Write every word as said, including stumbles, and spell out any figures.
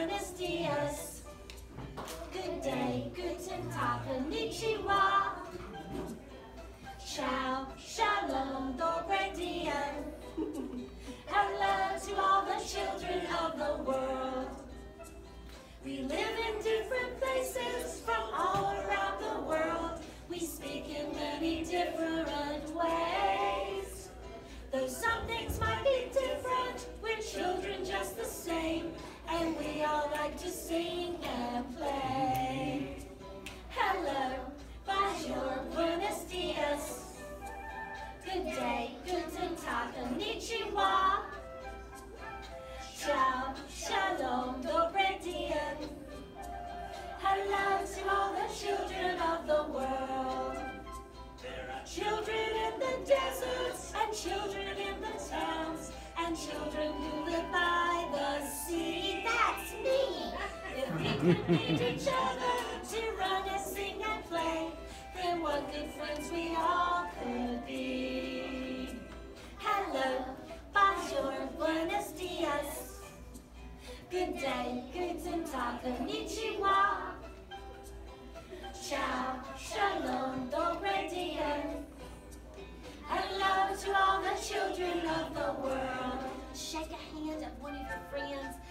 buenos dias. Good day, guten tag, konnichiwa. Ciao, shalom, dobre dia. Hello to all the children of the world. We live in different places from all around the world. We speak in many different ways. Though some things might be different, we're children just the same. And we all like to sing and play. Hello, bonjour, buenos dias. Good day, guten tag, konnichiwa. Ciao, shalom, dobre dia. Hello to all the children of the world. There are children in the deserts, and children in the towns, and children who live by the sea. That's me! If we could meet each other to run and sing and play, then what good friends we all could be. Hello, bonjour, buenos dias. Good day, guten tag, konnichiwa. Ciao, shalom, dobre dia. Hello to all the children of the world. Shake a hand at one of your friends